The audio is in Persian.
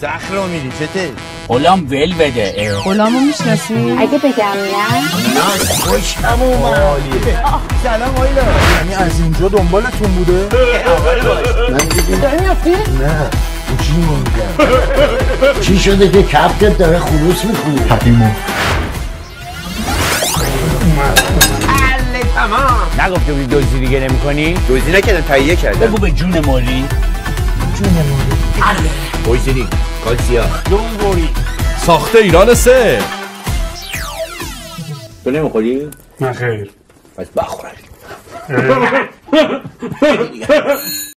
زخرا میری چته؟ غلام ول بده. غلامو میشناسی؟ اگه بگم نه خوشم اومد. سلام آیلا. یعنی از اینجا دنبالتون بوده؟ من دیگه داری میافتی؟ نه چی میگم؟ چی شده که کپکت داره خلوص میکنی؟ حکیمو تمام. نگفته بودی دوزی دیگه نمی کنی؟ دوزی نکردم تهیه کردم. بگو به جون موری. بایزیری کالسیا دونگوری. ساخته ایران 3. تو نمیخوری؟ نه خیر پس بخورم